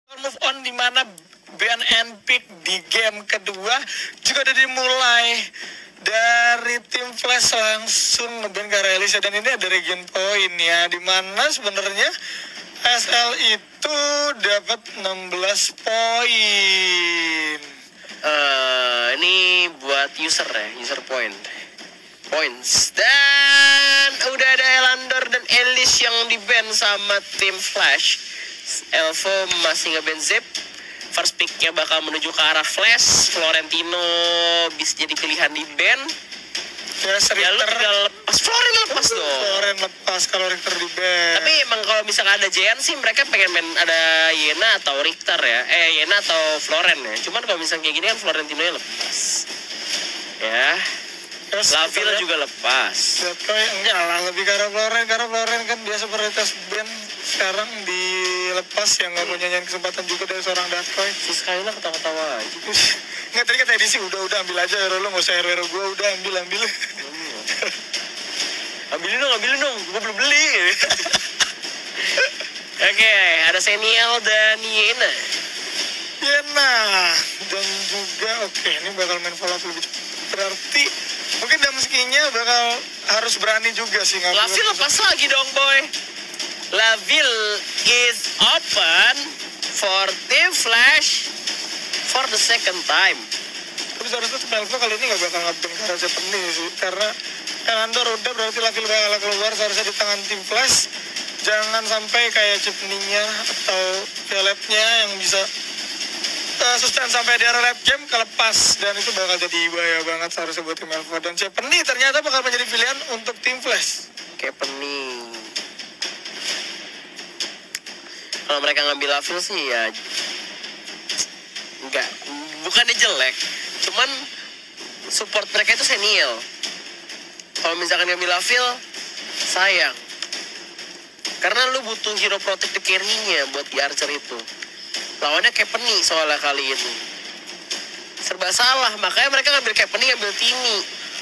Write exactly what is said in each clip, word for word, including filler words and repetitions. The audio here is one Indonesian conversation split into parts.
Move on di mana ban and pick di game kedua juga udah dimulai dari tim Flash langsung ngeban Karelis, dan ini ada region point ya, di mana sebenarnya S L itu dapat enam belas poin. Uh, ini buat user ya, user point points. Dan udah ada Elandor dan Elis yang di ban sama tim Flash. Elvo masih nge-ban Zip. First pick-nya bakal menuju ke arah Flash. Florentino bisa jadi pilihan di ban. Ya, ya lu tinggal lepas Floren, lepas dong. Floren lepas kalau Richter di ban. Tapi emang kalau misalkan ada Jean sih mereka pengen main ada Yena atau Richter ya. Eh Yena atau Floren ya. Cuman kalau misalnya kayak gini kan Florentino nya lepas. Ya. Terus Laville juga lepas. Kayak enggak lah, lebih karena Floren, karena Floren kan biasa prioritas band, sekarang dilepas yang nggak punya nyanyi kesempatan juga dari seorang Datkoy. Si Skyla ketawa-ketawa aja. Nggak, tadi kata edisi udah udah ambil aja hero lo, nggak usah hero hero gue, udah ambil ambil. Ambilin dong, ambilin dong, gue belum beli. Oke, okay, ada Seniel dan Yena. Yena dan juga oke, okay, ini bakal main follow lebih cepat. Berarti mungkin Damskinya bakal harus berani juga sih ngambil. Laville lepas lagi dong boy. Laville is open for Team Flash for the second time. Tapi seharusnya Melvo kali ini nggak bakal ngebin karena Japanese sih, karena Elandor udah, berarti Laville bakal keluar seharusnya di tangan tim Flash. Jangan sampai kayak Chipney-nya atau Violet-nya yang bisa uh, sustain sampai di area lap game kelepas, dan itu bakal jadi bahaya banget seharusnya buat tim Melvo. Dan Chipney ternyata bakal menjadi pilihan untuk tim Flash. Chipney. Kalau mereka ngambil Laville sih ya enggak, bukannya jelek, cuman support mereka itu Seniel. Kalau misalkan ngambil Laville, sayang. Karena lu butuh hero protective carry-nya buat di Archer itu. Lawannya Chipney soalnya kali ini. Serba salah, makanya mereka ngambil Chipney, ngambil Tini.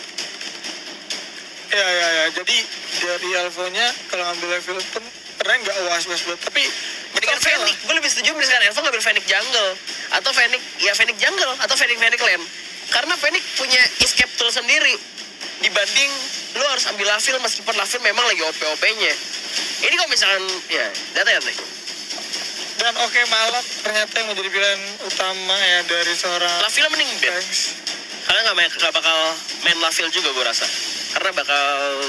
Ya ya ya, jadi dari Elvo-nya kalau ngambil Laville pun keren nggak was-was buat, tapi mendingan Fennec. Gue lebih setuju misalkan Elvo ngambil Fennec jungle atau Fennec ya Fennec jungle atau Fennec Fennec lane, karena Fennec punya escape tool sendiri dibanding lu harus ambil Laville meskipun Laville memang lagi O P-O P-nya. Ini kalau misalkan ya data ya nih. Dan oke okay, Malak ternyata yang menjadi pilihan utama ya dari seorang Laville mending ban. Karena nggak main, nggak bakal main Laville juga gue rasa, karena bakal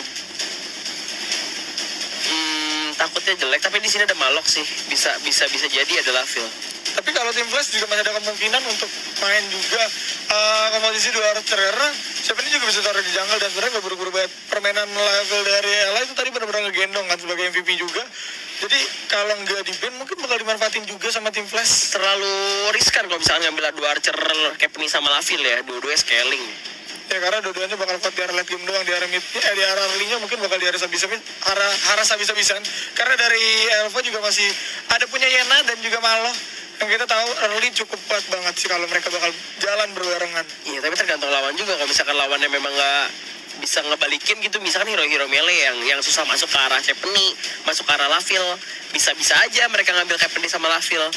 hmm, takutnya jelek. Tapi di sini ada Malok sih, bisa bisa bisa jadi ada Laville. Tapi kalau tim Flash juga masih ada kemungkinan untuk main juga uh, komposisi dua Archer, karena siapa ini juga bisa taruh di jungle, dan sebenarnya nggak buru-buru banget permainan level dari Ella itu tadi benar-benar ngegendong kan sebagai M V P juga. Jadi kalau nggak di ban mungkin bakal dimanfaatin juga sama tim Flash. Terlalu riskan kalau misalnya ngambil dua Archer Chipney sama Laville ya, dua-duanya scaling. Ya karena dua-duanya bakal kuat di area late game doang, di area mid, eh di area early-nya mungkin bakal di area habis-habisan, arah harus habis-habisan. Karena dari Elvo juga masih ada punya Yena dan juga Malo, yang kita tahu early cukup kuat banget sih kalau mereka bakal jalan berbarengan. Iya, tapi tergantung lawan juga. Kalau misalkan lawannya memang nggak bisa ngebalikin gitu, misalkan hero-hero melee yang yang susah masuk ke arah Chipney, masuk ke arah Laville, bisa-bisa aja mereka ngambil Chipney sama Laville.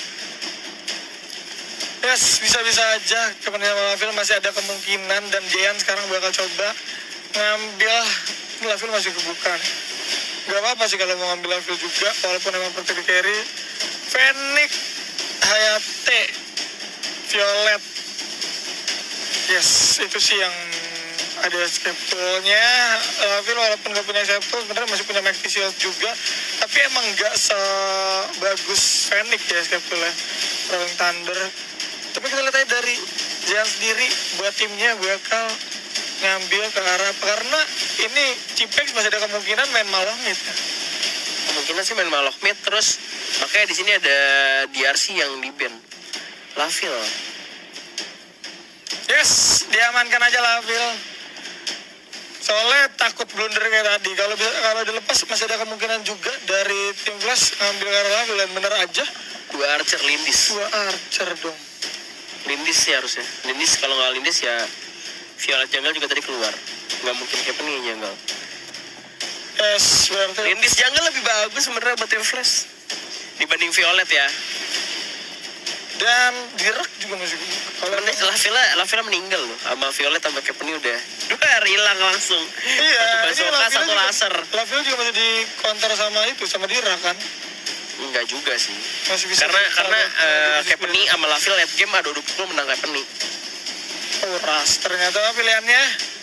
Yes, bisa-bisa aja kemudian Laville masih ada kemungkinan, dan Jean sekarang bakal coba ngambil Laville, masih kebuka. Gak apa-apa sih kalau mau ngambil Laville juga, walaupun emang protective carry. Fennec, Hayate, Violet. Yes, itu sih yang ada skeptolnya. Laville walaupun gak punya skeptol sebenarnya masih punya Max Shield juga, tapi emang gak sebagus Fennec ya skeptolnya, Rolling Thunder. Tapi kita lihat aja dari Jean sendiri, buat timnya bakal ngambil ke arah, karena ini Cipex masih ada kemungkinan main Malok mid. Kemungkinan sih main Malok mid, terus makanya di sini ada D R C yang di ban Laville. Yes, diamankan aja Laville. Soalnya takut blunder kayak tadi. Kalau kalau dilepas masih ada kemungkinan juga dari tim Flash ngambil ke arah Laville, dan bener aja Dua Archer Lindis. Dua Archer dong. Lindis sih harusnya. Lindis kalau nggak Lindis ya Violet jungle juga tadi keluar. Nggak mungkin Chipney jungle. Yes, berarti Lindis jungle lebih bagus sebenarnya buat tim Flash dibanding Violet ya. dan Dirak juga masih kalau Cuman Lavilla, Lavilla meninggal loh sama Violet sama Kepeni udah dua hari hilang langsung. iya Satu ini bazooka, Lavilla satu juga- laser. Lavilla juga masih di counter sama itu sama Dirak kan Enggak juga sih. masih bisa Karena di- karena kalau- kalau uh, di- Kepeni sama Lavilla late game ada dua puluh menang Kepeni. oh ras ternyata pilihannya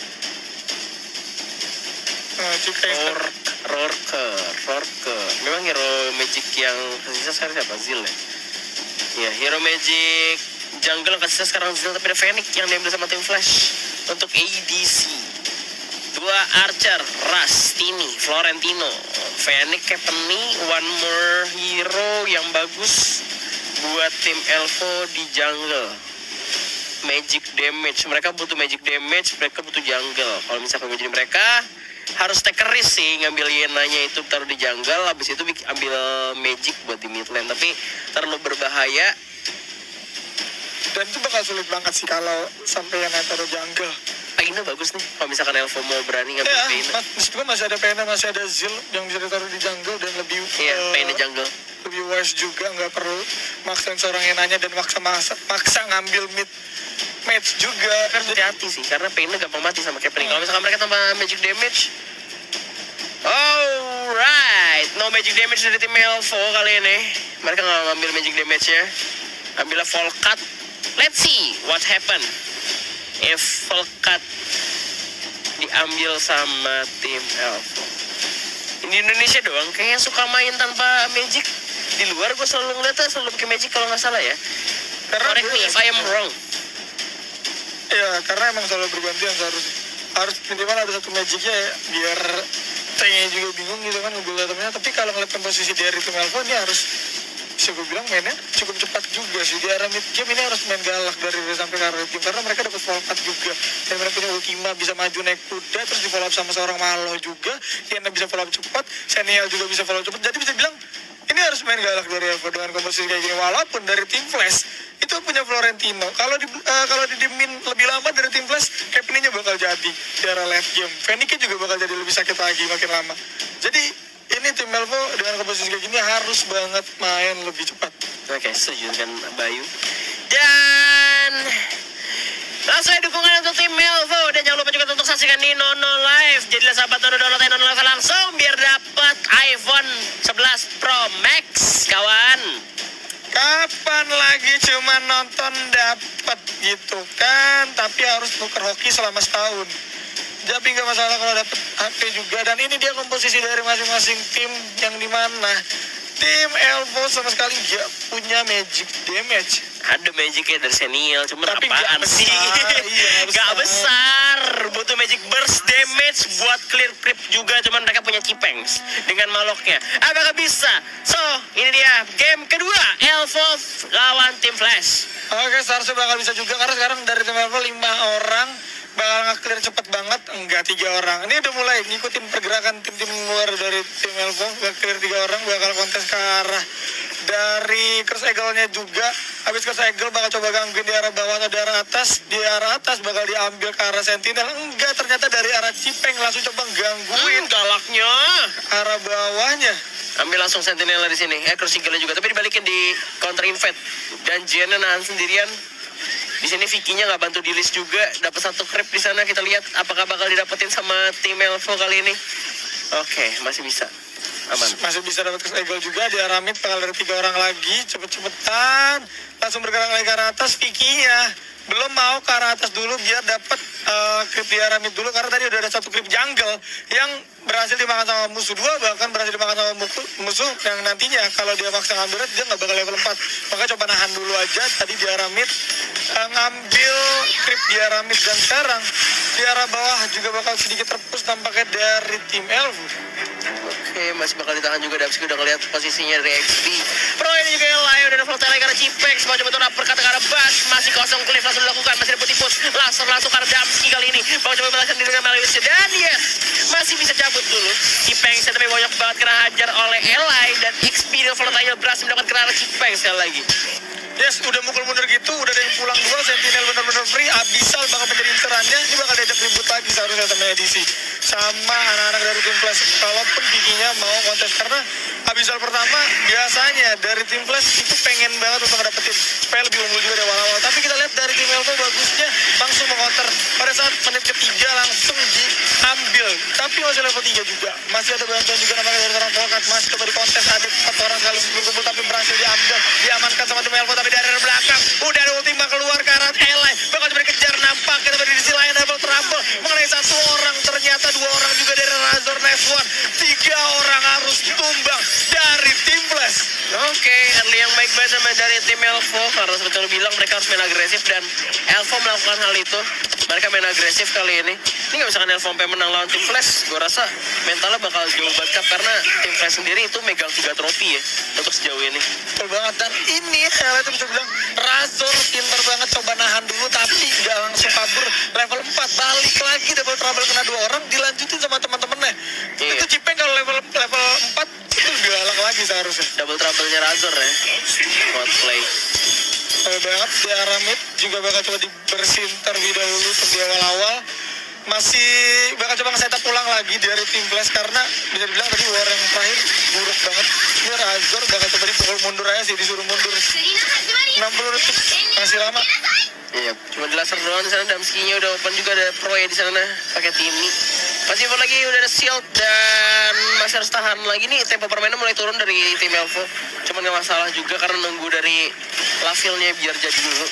nah, Cika Ror, Rorke, Rorke. Memang hero magic yang kasih sekarang siapa? Zil ya? Ya, hero magic jungle yang kasih sekarang Zil, tapi ada Fennec yang diambil sama tim Flash untuk A D C. Dua Archer, Ras, Tini, Florentino, Fennec, Kepeni, one more hero yang bagus buat tim Elvo di jungle. Magic damage, mereka butuh magic damage, mereka butuh jungle. Kalau misalkan gue jadi mereka harus take a risk sih, ngambil Yenanya itu taruh di jungle, habis itu bik- ambil magic buat di mid lane, tapi terlalu berbahaya. dan itu bakal sulit banget sih kalau sampai yang taruh jungle. Paina bagus nih kalau misalkan Elvo mau berani ngambil Ya, Paina. mas, meskipun masih ada Pena, masih ada Zil yang bisa ditaruh di jungle dan lebih Iya, eh, Paina jungle. lebih wise juga, nggak perlu maksain seorang yang nanya dan maksa maksa, maksa ngambil mid match juga. Kan hati-hati sih, karena Paina gampang mati sama Kepeni. Kalau misalkan mereka tambah magic damage, alright, no magic damage dari tim Elvo kali ini. Mereka nggak ngambil magic damage-nya, ambillah Volcat. Let's see what happen if Volcat diambil sama tim Elvo. Di Indonesia doang kayaknya suka main tanpa magic. Di luar gue selalu ngeliatnya selalu pakai magic kalau nggak salah ya. Karena Correct me if I am wrong. ya karena emang selalu bergantian seharusnya. Harus minimal ada satu magicnya ya, biar T-nya juga bingung gitu kan ngambil itemnya. Tapi kalau ngeliat komposisi dari tim Elvo ini harus bisa gue bilang mainnya cukup cepat juga sih. Di arah mid game ini harus main galak dari real sampai ke arah tim karena mereka dapat Volcat juga dan mereka punya ultima, bisa maju naik kuda terus di follow up sama seorang Malo juga yang bisa follow up cepat, Senial juga bisa follow up cepat. Jadi bisa bilang ini harus main galak dari Elvo dengan komposisi kayak gini. Walaupun dari tim Flash itu punya Florentino, kalau di uh, kalau didemin lebih lama dari tim Flash, Kepeninya bakal jadi di arah late game. Fennec juga bakal jadi lebih sakit lagi makin lama. Jadi ini tim Elvo dengan komposisi kayak gini harus banget main lebih cepat. Oke, setuju dengan Bayu. Dan langsung aja dukungan untuk tim Elvo. Dan jangan lupa juga untuk saksikan di Nono Live. Jadilah sahabat Nono, download Nono Live langsung biar dapat iPhone sebelas Pro Max, kawan. Kapan lagi cuma nonton dapat gitu kan? Tapi harus nuker hoki selama setahun. Tapi nggak masalah kalau dapet H P juga. Dan ini dia komposisi dari masing-masing tim yang dimana tim Elvo sama sekali nggak punya magic damage. Ada magicnya dari Senial, cuman Tapi apaan nggak sih? besar, iya, nggak Nggak besar. besar. Butuh magic burst damage buat clear creep juga, cuman mereka punya Cipengs dengan maloknya. Apakah bisa? So, ini dia game kedua Elvo lawan tim Flash. Oke, seharusnya bakal bisa juga karena sekarang dari tim Elvo lima orang bakal nge-clear cepet banget. Enggak, tiga orang. Ini udah mulai ngikutin pergerakan tim-tim luar dari tim Elvo. Nge-clear tiga orang bakal kontes ke arah dari Curse Eagle-nya juga. Habis Curse Eagle bakal coba gangguin di arah bawah atau di arah atas. Di arah atas bakal diambil ke arah Sentinel. Enggak, ternyata dari arah Cipeng langsung coba gangguin Hmm, galaknya. arah bawahnya. Ambil langsung Sentinel di sini. Eh, Cross Eagle juga, tapi dibalikin di counter invade. Dan Jiannya nahan sendirian. Di sini Vicky-nya nggak bantu di list juga, dapat satu creep di sana. Kita lihat apakah bakal didapetin sama tim Elvo kali ini. Oke, masih bisa. Aman. Masih bisa dapat Curse Eagle juga. Di arah mid bakal dari tiga orang lagi. Cepet-cepetan langsung bergerak lagi ke arah atas. Vicky-nya belum mau ke arah atas dulu biar dapat uh, creep di arah mid dulu karena tadi udah ada satu creep jungle yang berhasil dimakan sama musuh, dua bahkan berhasil dimakan sama muku- musuh yang nantinya kalau dia maksa ngambil red, dia nggak bakal level empat. Makanya coba nahan dulu aja tadi di arah mid, uh, ngambil creep di arah mid. Dan sekarang di arah bawah juga bakal sedikit terpus tampaknya dari tim Elvo. Oke, masih bakal ditahan juga. Damski udah ngeliat posisinya dari X P. Pro ini juga yang lain udah float lagi karena Cipex. Mau coba tuh uppercut ke arah Bash. Masih kosong, Cliff langsung dilakukan. Masih ada putih-put. Langsung langsung karena Damski kali ini. Mau coba membalaskan diri dengan Malewisnya. Dan yes, masih bisa cabut dulu. Cipex tapi banyak banget kena hajar oleh Eli. Dan X P dan volatile berhasil mendapatkan kena Cipex sekali lagi. Yes, udah mukul mundur gitu, udah ada yang pulang dua, Sentinel benar-benar free, Abyssal bakal menjadi incerannya, ini bakal diajak ribut lagi seharusnya sama edisi. Sama anak-anak dari tim Flash, kalaupun giginya mau kontes, karena Abyssal pertama biasanya dari tim Flash itu pengen banget untuk ngedapetin supaya lebih unggul juga dari awal-awal. Tapi kita lihat dari tim Elvo bagusnya langsung mengonter pada saat menit ketiga langsung diambil. Tapi masih level tiga juga, masih ada bantuan juga namanya dari orang Volkat, masih coba di kontes ada empat orang sekali berkumpul tapi berhasil diambil, diamankan sama tim Elvo. Tapi dari belakang udah ada ultima keluar ke arah Eli, bakal coba dikejar, nampak kita di sisi lain double trouble mengenai satu orang, ternyata dua orang juga dari Razor Next One, tiga orang harus tumbang dari tim Flash. Oke, early yang baik-baik sama dari tim Elvo, karena seperti lo bilang mereka harus main agresif dan Elvo melakukan hal itu. Mereka main agresif kali ini. Ini nggak misalkan Elvo sampai menang lawan tim Flash, gue rasa mentalnya bakal jauh banget karena tim Flash sendiri itu megang tiga trofi ya untuk sejauh ini. Betul banget, dan ini Ella itu bisa bilang Razor pinter banget, coba nahan dulu tapi nggak langsung kabur. Level empat balik lagi double trouble kena dua orang, dilanjutin sama teman-temannya. Iya. Itu Cipeng kalau level level empat itu lebih galak lagi seharusnya. Double trouble-nya Razor ya. Hot play. Keren banget di arah mid juga bakal coba dibersihin terlebih dahulu untuk di awal-awal. Masih bakal coba nge-setup ulang lagi dari tim Flash karena bisa dibilang tadi war yang terakhir buruk banget. Ini Razor bakal coba dipukul mundur aja sih, disuruh mundur enam puluh detik, masih lama. Iya, cuma di laser doang di sana. Damski-nya udah open juga, ada pro ya di sana pakai Timmy. Masih open lagi, udah ada shield dan masih harus tahan lagi nih. Tempo permainan mulai turun dari tim Elvo. Cuman gak masalah juga karena nunggu dari Laville-nya biar jadi dulu.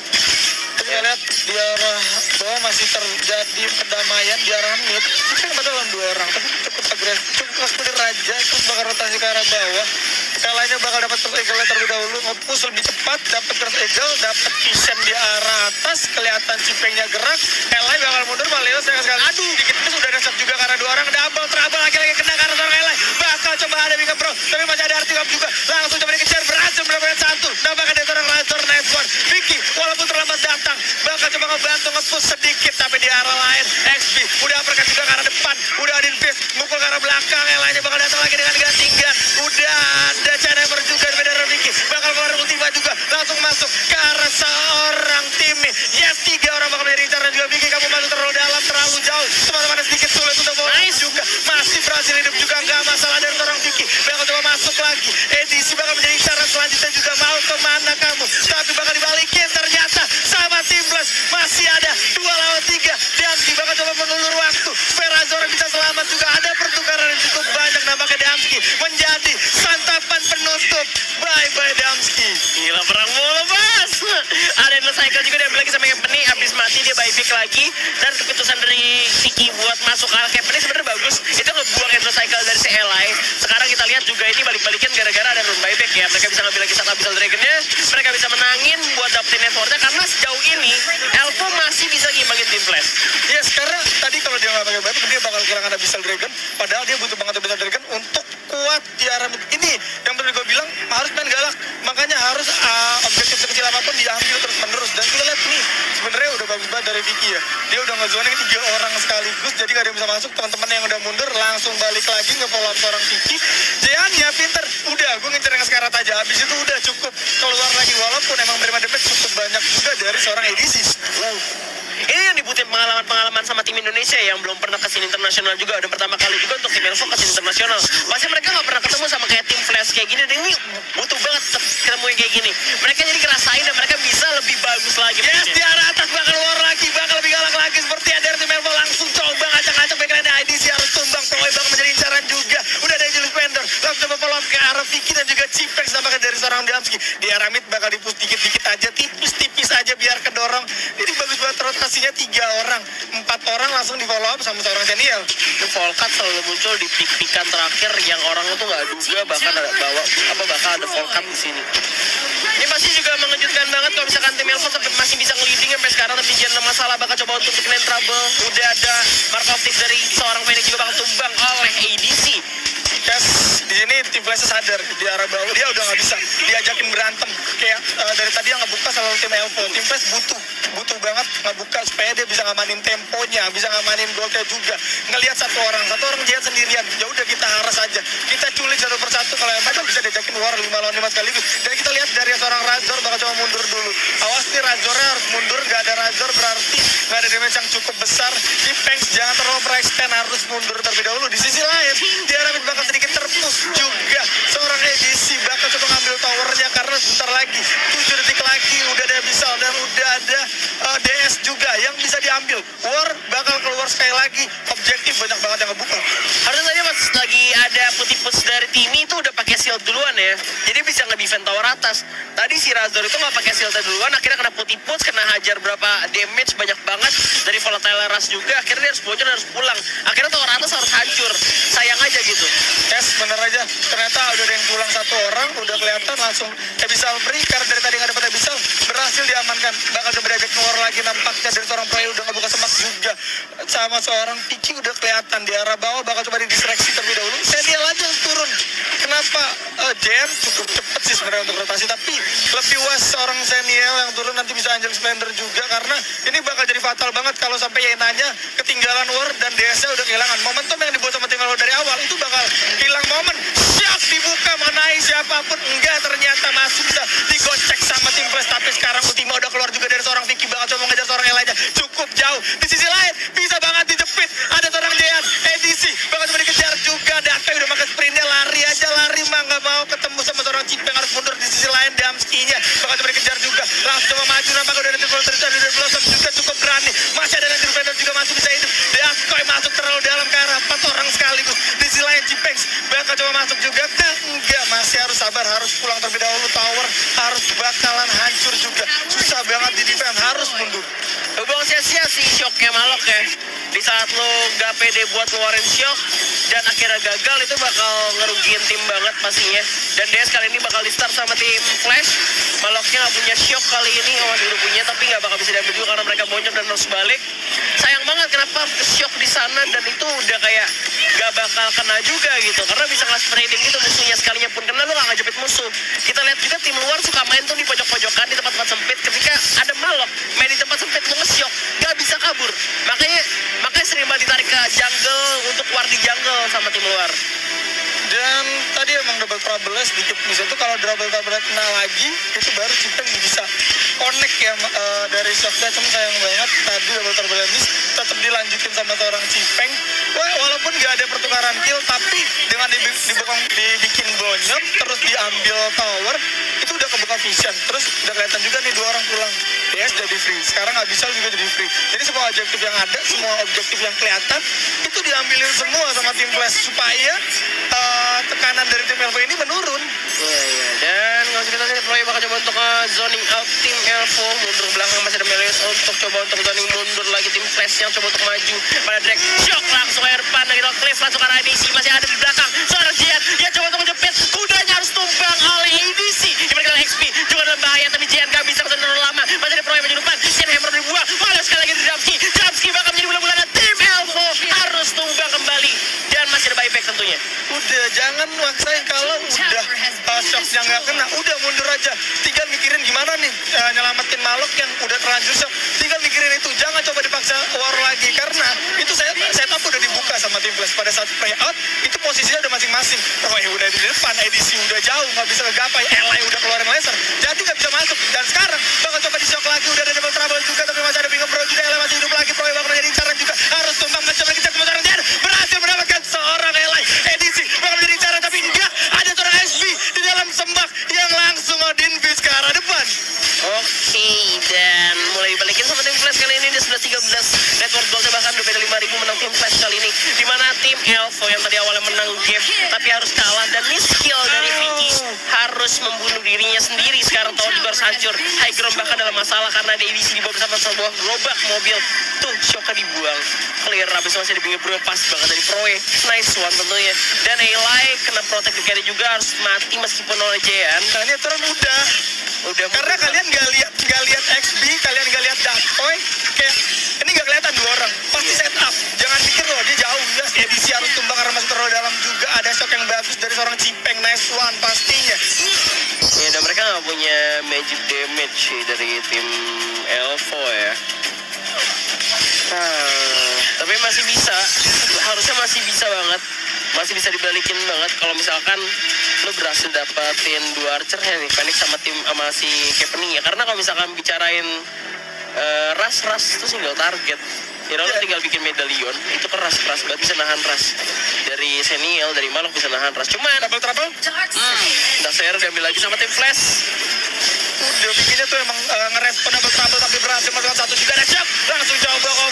Kita lihat di arah bawah masih terjadi perdamaian di arah mid. Kita yang padahal dua orang, tapi cukup agresif, cukup kelas dari Raja, terus bakal rotasi ke arah bawah. Kalanya bakal dapat Curse Eagle terlebih dahulu, nge-push lebih cepat, dapat Curse Eagle, dapat Vision di arah atas, kelihatan Cipengnya gerak. Elai bakal mundur, Maleo sayang sekali. Aduh, dikit itu sudah ada shot juga karena dua orang double trouble lagi-lagi kena karena seorang Elai. Bakal coba ada Mika Pro, tapi masih ada Artiwap juga. Langsung coba dikejar, berhasil mendapatkan satu. Nampaknya dari seorang Razor Next One. Vicky, walaupun terlambat datang, bakal coba ngebantu nge-push sedikit, tapi di arah lain X B udah uppercut juga ke arah depan, udah Adin Fist mukul ke arah belakang. Elainya bakal datang lagi dengan gantingan, udah ada Channel juga beda dari Vicky, bakal keluar ultima juga, langsung masuk ke arah seorang Timmy. Yes, tiga orang bakal menjadi incar dan juga Vicky, kamu masuk terlalu dalam, terlalu jauh, teman-teman sedikit sulit untuk bawa. Nice juga, masih berhasil hidup juga, nggak masalah dari seorang Vicky, bakal coba masuk lagi. Edisi bakal menjadi incaran selanjutnya juga, mau kemana kamu, tapi bakal dibalikin ternyata sama tim Flash. Masih ada dua lawan tiga, Damski bakal coba mengulur waktu supaya Razor bisa selamat juga. Ada pertukaran yang cukup banyak, nampaknya Damski menjadi santapan penutup. Bye bye Damski. Gila, perang mulu bos. Ada yang cycle juga diambil lagi sama Kepeni, habis mati dia buyback lagi. Dan keputusan dari Vicky buat masuk ke arah Kepeni sebenarnya bagus. Itu ngebuang Endless Cycle dari si Eli. Sekarang kita lihat juga ini balik-balikan gara-gara ada rune buyback ya. Mereka bisa ngambil lagi saat Abyssal Dragon-nya, mereka bisa menangin buat dapetin effortnya karena sejauh ini Elvo masih bisa ngimbangin tim Flash. Yes, karena tadi kalau dia nggak pakai batu dia bakal kehilangan Abyssal Dragon, padahal dia butuh banget Abyssal Dragon untuk kuat di arah mid. Ini yang perlu gue bilang, harus main galak, makanya harus uh, objektif sekecil apapun diambil terus menerus. Dan kita lihat nih, sebenarnya udah bagus banget dari Vicky ya, dia udah ngezoning tiga orang sekaligus, jadi gak ada yang bisa masuk. Teman-teman yang udah mundur langsung balik lagi nge-follow up seorang Vicky. Jeannya pinter, udah gue ngincer yang sekarat aja, habis itu udah cukup keluar lagi, walaupun emang menerima damage cukup banyak juga dari seorang A D C. Wow. Ini yang dibutuhin pengalaman-pengalaman sama tim Indonesia yang belum pernah kesini internasional juga. Udah pertama kali juga untuk tim Elvo kesini internasional. Pasti mereka nggak pernah ketemu sama kayak tim Flash kayak gini. Dan ini butuh banget ketemu yang kayak gini. Mereka jadi ngerasain dan mereka bisa lebih bagus lagi. Yes, di arah atas bakal keluar lagi, bakal lebih galak lagi. Seperti ada dari tim Elvo langsung coba ngacak-ngacak backline I D C harus tumbang. Pokoknya bakal menjadi incaran juga. Udah ada Angel Spender, langsung coba follow up ke arah Vicky dan juga Cipex nampaknya dari seorang Damski. Di arah mid bakal dipus dikit-dikit aja, tipis-tipis aja biar kedorong. Ini bagus banget rotasinya, tiga orang, empat orang langsung di follow up sama seorang Daniel. Itu Volkat selalu muncul di pik-pikan terakhir yang orang itu nggak duga bahkan ada bawa apa bakal ada Volkat di sini. Ini pasti juga mengejutkan banget kalau misalkan tim Elvo sampai masih bisa nge-leading sampai sekarang, tapi jangan ada masalah bakal coba untuk bikin trouble. Udah ada Markov Tips dari seorang Phoenix juga bakal tumbang oleh A D C. Yes, di sini tim Flash sadar di arah bawah dia udah nggak bisa diajakin berantem kayak uh, dari tadi yang ngebuka selalu tim Elvo. Tim Flash butuh butuh banget ngebuka supaya dia bisa ngamanin temponya, bisa ngamanin goalnya juga. Ngelihat satu orang, satu orang jihad sendirian, ya udah kita haras aja, kita culik satu persatu. Kalau yang ada bisa diajakin war lima lawan lima sekaligus. Dan kita lihat dari seorang Razor bakal coba mundur dulu. Awas nih Razornya harus mundur, nggak ada Razor berarti nggak ada damage yang cukup besar. Si Pengs jangan terlalu overextend, harus mundur terlebih dahulu. Di sisi lain, di arah mid bakal sedikit terpus juga. Seorang A D C bakal coba ngambil towernya karena sebentar lagi tujuh detik lagi diambil. War bakal keluar sekali lagi. Objektif banyak banget yang ngebuka. Harusnya tadi pas lagi ada putih-putih dari Timmy itu udah pakai shield duluan ya. Jadi bisa nge-defend tower atas. Tadi si Razor itu nggak pakai shield duluan, akhirnya kena putih-putih, kena hajar berapa damage banyak banget dari volatile rush juga. Akhirnya dia harus bocor, harus pulang. Akhirnya tower atas harus hancur. Sayang aja gitu. Yes, bener aja. Ternyata udah ada yang pulang satu orang, udah kelihatan langsung Abyssal Break karena dari tadi nggak dapat Abyssal, berhasil diamankan. Bakal coba diajak keluar lagi nampaknya dari seorang player udah nggak buka semak juga. Sama seorang Vicky udah kelihatan di arah bawah, bakal coba didistraksi terlebih dahulu. Senial aja yang turun. Kenapa? Uh, J M cukup cepet sih sebenarnya untuk rotasi, tapi lebih was seorang Senial yang turun nanti bisa Angel Splendor juga, karena ini bakal jadi fatal banget kalau sampai Yenanya ketinggalan war dan D S-nya udah kehilangan. Momentum yang dibuat sama tim War dari awal itu bakal hilang momen. Siap dibuka mengenai siapapun, enggak, ternyata masih bisa digocek sama tim Flash. Tapi sekarang Ultima udah keluar juga dari seorang Vicky, bakal coba mengejar seorang Elijah cukup jauh. Di sisi lain bisa banget dijepit, ada seorang Dean edisi bakal coba dikejar juga. Dante udah makan sprintnya, lari aja lari mah nggak mau ketemu sama seorang Cipeng, harus mundur. Di sisi lain Damski-nya bakal coba dikejar juga, langsung coba maju, nampak udah ada tim terjadi dari Blossom juga cukup berani. Masih ada Nanti Defender juga masih bisa hidup. Deaskoy masuk terlalu dalam ke arah empat orang sekaligus. Di sisi lain Cipeng bakal coba masuk juga ke enggak, masih harus sabar, harus pulang terlebih dahulu. Tower harus bakalan hancur juga, susah banget di defend, harus mundur. Buang sia-sia sih shocknya Malok ya. Di saat lo gak pede buat ngeluarin shock dan akhirnya gagal, itu bakal ngerugiin tim banget pastinya. Dan D S kali ini bakal di start sama tim Flash. Maloknya gak punya shock kali ini, oh udah punya tapi gak bakal bisa diambil juga karena mereka bonyok dan harus balik. Sayang banget kenapa shock di sana dan itu udah kayak gak bakal kena juga gitu, karena bisa ngasih trading gitu musuhnya. Sekalinya pun kena lo gak ngejepit musuh. Kita lihat juga tim luar suka main tuh di pojok-pojokan, di tempat-tempat sempit. Ketika ada Malok main di tempat sempit, lo nge-shock gak bisa kabur, makanya makanya sering banget ditarik ke jungle untuk war di jungle sama tim luar. Dan tadi emang double trouble sedikit miss itu, kalau double trouble kena lagi itu baru Cipeng bisa connect ya uh, dari shocknya. Cuma sayang banget tadi double trouble miss, tetap dilanjutin sama seorang Cipeng. Wah, walaupun gak ada pertukaran kill, tapi dengan dibokong, dibikin bonyok terus diambil tower, itu udah kebuka vision. Terus udah kelihatan juga nih dua orang pulang, D S jadi free, sekarang Abyssal juga jadi free. Jadi semua objektif yang ada, semua objektif yang kelihatan itu diambilin semua sama tim Flash supaya uh, tekanan dari tim Elvo ini menurun. Iya, iya. Dan kalau kita lihat Proy bakal coba untuk uh, zoning out tim Elvo, mundur belakang masih ada Melius untuk coba untuk zoning mundur lagi tim Flash yang coba untuk maju pada Drake. Shock langsung air depan lagi dong, Cliff langsung ke arah A D C, masih ada di belakang seorang Jian yang coba untuk menjepit, kudanya harus tumbang oleh A D C. Diberikan oleh X P juga dalam bahaya, tapi Jian gak bisa bertahan terlalu lama. Masih ada Proy maju depan, Jian Hammer dibuang, malah sekali lagi di Damski. Damski bakal menjadi bulan-bulanan tim Elvo harus tumbang kembali dan masih ada buyback tentunya. Udah, jangan maksain kalau udah uh, shocknya nggak kena, udah mundur aja. Tinggal mikirin gimana nih uh, nyelamatin Malok yang udah terlanjur shock. Tinggal mikirin itu, jangan coba dipaksa war lagi, karena itu saya setup udah dibuka sama tim Flash. Pada saat play out itu posisinya udah masing-masing. Roy udah di depan, edisi udah jauh nggak bisa ngegapai, Eli udah keluarin laser jadi nggak bisa masuk. Dan sekarang bakal coba di shock lagi, udah ada double trouble juga tapi masih ada bingung bro juga. Eli masih hidup lagi, Roy bakal jadi incaran juga, harus tumbang mencoba dikejar sama seorang Dian, berhasil mendapatkan seorang Eli. Edisi bakal menjadi incaran tapi enggak, ada seorang S B di dalam sembak yang langsung Odinvis ke arah depan. Oke, dan mulai dibalikin sama tim Flash kali ini di sebelas tiga belas. Network goalnya bahkan udah beda lima ribu menang tim Flash kali ini. Dimana tim Elvo yang tadi awalnya menang game tapi harus kalah, dan miss kill dari Vicky harus membunuh dirinya sendiri. Sekarang tahun juga harus hancur. High ground bahkan dalam masalah karena ada A D C dibawa bersama sebuah gerobak mobil. Tuh, shocknya dibuang. Clear, habis masih ada bingung bro, pas banget dari Proe. Nice one tentunya. Dan Eli kena protect di carry juga, harus mati meskipun oleh Jean. Nah, ini turun udah Udah karena mundur. kalian nggak lihat nggak lihat X B, kalian nggak lihat Darkoy, kayak ini nggak kelihatan dua orang, pasti set up. Jangan pikir loh dia jauh, ya edisi harus tumbang karena masih terlalu dalam juga. Ada shock yang bagus dari seorang Cipeng, nice one pastinya. Ya, dan mereka nggak punya magic damage sih dari tim Elvo ya. Hmm, tapi masih bisa, harusnya masih bisa banget, masih bisa dibalikin banget kalau misalkan lo berhasil dapatin dua archernya nih, Phoenix sama tim sama si Kepening ya. Karena kalau misalkan bicarain uh, ras ras itu single target, ya lo Yeah. tinggal bikin medalion itu keras keras banget, bisa nahan ras dari Senial, dari Malok bisa nahan ras. Cuman Double trouble hmm, Daser diambil lagi sama tim Flash. udah bikinnya tuh emang uh, ngerespon double trouble tapi berhasil masukkan satu juga, ada shock langsung coba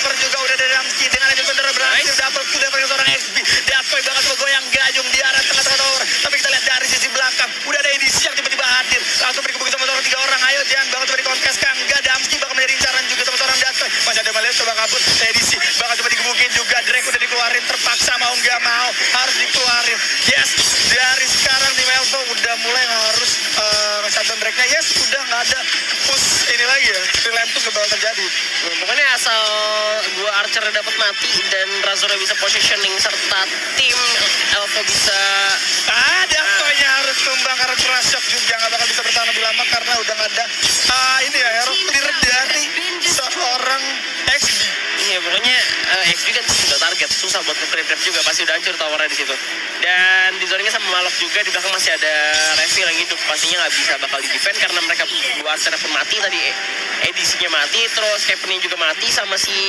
Razor dapat mati dan Razor bisa positioning serta tim Elvo bisa ada konya harus tumbang karena crash shock juga nggak bakal bisa bertahan lebih lama karena udah nggak ada ah ini ya hero clear dari seorang X D. Iya pokoknya uh, X D kan sudah target, susah buat nge-trap juga, pasti udah hancur towernya di situ. Dan di zoningnya sama Malok juga, di belakang masih ada Reveal yang hidup, pastinya nggak bisa bakal di defend karena mereka dua archer pun mati tadi, edisinya mati, terus Captain juga mati sama si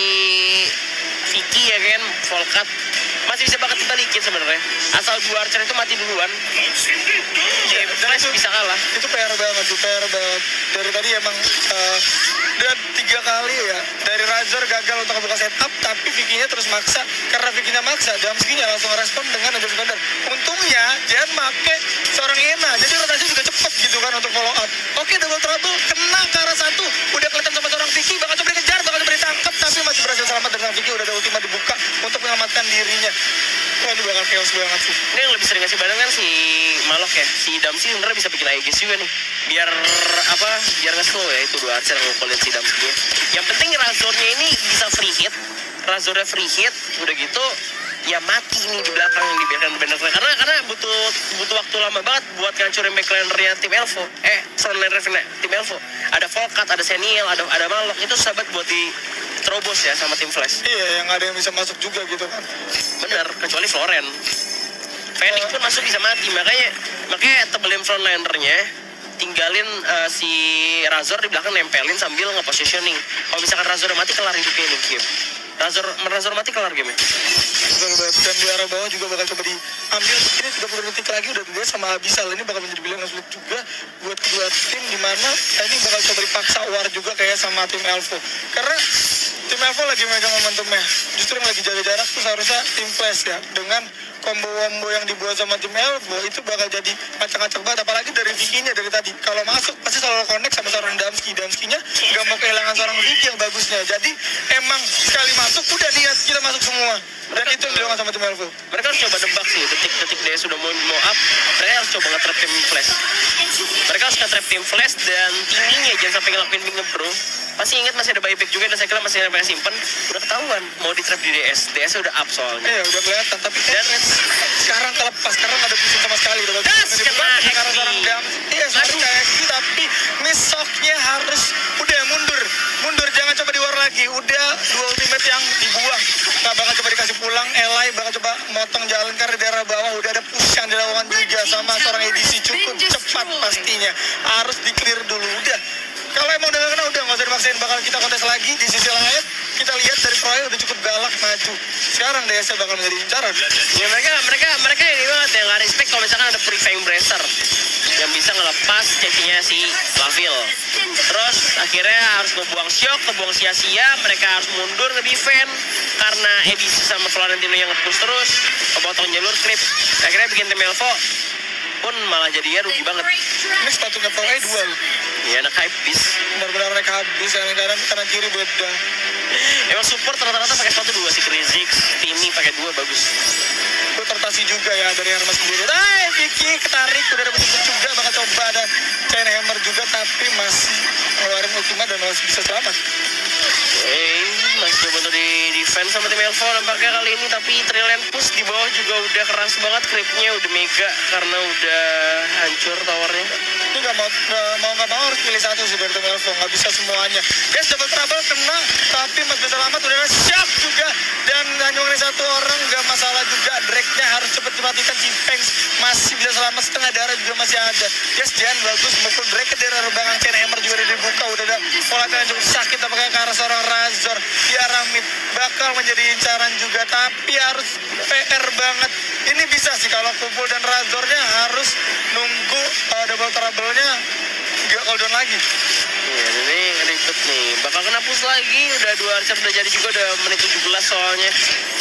Vicky ya kan, Volkat masih bisa bakal dibalikin sebenarnya. Asal dua archer itu mati duluan, Iya, game dan Flash itu- bisa kalah. Itu P R banget sih, P R banget. Dari tadi emang uh, udah tiga kali ya dari Razor gagal untuk buka setup, tapi Vicky-nya terus maksa. Karena Vicky-nya maksa, Damski-nya langsung respon dengan Angel Defender. Untungnya Jan make seorang Yena, jadi rotasi juga cepet gitu kan untuk follow up. Oke, double trouble kena ke arah satu, udah kelihatan sama seorang Vicky, bakal coba dikejar, bakal coba ditangkap, tapi masih berhasil selamat dengan Vicky. Udah ada ultima dibuka untuk menyelamatkan dirinya. Wah, ini bakal chaos banget sih. Ini yang lebih sering ngasih badan kan si Malok ya, si Damsi sebenarnya bisa bikin Aegis juga nih, biar apa, biar nge-slow ya itu dua archer ngumpulin si Damsi. Yang penting Razornya ini bisa free hit, Razornya free hit, udah gitu ya mati nih di belakang yang dibiarkan bener karena karena butuh butuh waktu lama banget buat ngancurin backlinernya tim Elvo, eh frontlinernya tim Elvo. Ada Volkat, ada Seniel, ada ada Malok, itu sahabat buat di terobos ya sama tim Flash. Iya, yang nggak ada yang bisa masuk juga gitu kan. Bener, kecuali Floren. Phoenix pun masuk bisa mati, makanya makanya tebelin frontlinernya, tinggalin uh, si Razor di belakang nempelin sambil nge-positioning. Kalau misalkan Razor mati kelar hidupnya ini game. Razor Razor mati kelar game. Betul banget. Dan di arah bawah juga bakal coba diambil. Ini tiga puluh detik lagi udah dia sama Abyssal. Ini bakal menjadi pilihan yang sulit juga buat kedua tim, dimana ini bakal coba dipaksa war juga kayak sama tim Elvo. Karena tim Elvo lagi megang momentumnya. Justru yang lagi jaga jarak tuh seharusnya tim Flash ya. Dengan combo-combo yang dibuat sama tim Elvo itu bakal jadi acak-acak banget. Apalagi dari Vicky-nya dari tadi. Kalau masuk pasti selalu connect sama seorang Damski. Damski-nya gak mau kehilangan seorang Vicky yang bagusnya. Jadi emang sekali masuk udah lihat kita masuk semua. Dan itu yang dilakukan sama tim Elvo. Mereka harus coba nebak sih, detik-detik dia sudah mau, mau up, mereka harus coba nge-trap tim Flash. Mereka harus nge-trap tim Flash dan tingginya jangan sampai ngelakuin ping bro. Pasti ingat masih ada buyback juga dan saya kira masih ada yang simpen. Udah ketahuan mau di-trap di D S. D S udah up soalnya. Iya udah kelihatan, tapi Dan sekarang kelepas, karena nggak ada pusing sama sekali. Udah Das, bagus. kena Karena Hexy. seorang Dam, iya sorry kayak Hexy, tapi miss shock-nya harus udah mundur. Mundur, jangan coba di war lagi. Udah dua ultimate yang dibuang. Nggak bakal coba dikasih pulang. Eli bakal coba motong jalan karena di daerah bawah udah ada push yang dilakukan juga sama seorang edisi cukup cepat pastinya. Harus di-clear dulu. Udah. Kalau emang udah gak kena, udah gak usah dipaksain, bakal kita kontes lagi. Di sisi lain, kita lihat dari Proy udah cukup galak maju. Sekarang D S bakal menjadi incaran. ya mereka mereka mereka ini banget ya, nggak respect kalau misalkan ada Purifying Bracer yang bisa ngelepas cecinya si Lavil. Terus akhirnya harus ngebuang shock, ngebuang sia-sia, mereka harus mundur nge-defend karena Edisi sama Florentino yang nge-push terus, kepotong jalur clip. Akhirnya bikin tim Elvo pun malah jadinya rugi banget. Ini sepatunya Proy dua loh. Ya anak hype beast. Benar-benar mereka habis, yang kanan kanan kiri beda. Emang support rata-rata pakai sepatu dua sih, Krizix, Timmy pakai dua bagus. Itu tertasi juga ya dari Hermes sendiri. Hai, Vicky ketarik, udah dapet ikut juga, bakal coba ada Chain Hammer juga, tapi masih ngeluarin ultima dan masih bisa selamat. Eh, masih coba untuk di defense sama tim Elvo nampaknya kali ini, tapi Trillian push di bawah juga udah keras banget, creepnya udah mega karena udah hancur towernya. Ini nggak mau nggak mau nggak mau harus pilih satu sih dari tim Elvo, nggak bisa semuanya. Guys, double trouble kena, tapi masih bisa selamat, udah siap juga, dan hanya mengenai satu orang nggak masalah juga. Drake-nya harus cepet dimatikan, si Pengs masih bisa selamat, setengah darah juga masih ada. Yes, Jan bagus mukul Drake ke daerah rebangan, Chain Hammer juga udah dibuka, udah ada pola yang cukup sakit tampaknya ke arah seorang Razor. Di arah mid bakal menjadi incaran juga, tapi harus P R banget. Ini bisa sih kalau kumpul, dan Razornya harus nunggu uh, double trouble-nya nggak cooldown lagi. Iya, ini ribet nih. Bakal kena push lagi, udah dua archer udah jadi juga, udah menit tujuh belas soalnya.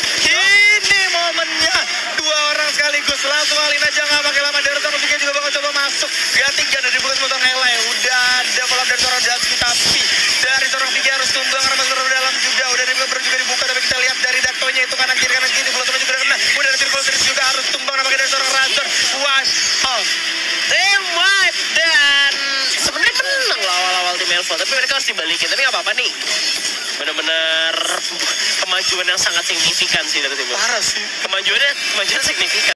Ini momennya, dua orang sekaligus, langsung alin aja nggak pakai lama. Dari sama Vika juga bakal coba masuk. Gating jangan dibuka motor Nela, udah ada kolab dari seorang Dansky, tapi dari seorang Vika harus tumbang karena masuk ke dalam juga. Udah dibuka, baru juga dibuka, tapi kita lihat dari Dakonya itu kanan kiri kanan kiri, belum sama juga udah kena. Udah ada triple series juga harus tumbang nampaknya dari seorang Razor. Wash off. Tim wipe dan sebenarnya menang lah awal-awal tim Elvo level, tapi mereka harus dibalikin. Tapi nggak apa-apa nih, benar-benar kemajuan yang sangat signifikan sih dari tim. Parah sih. Kemajuannya kemajuan signifikan.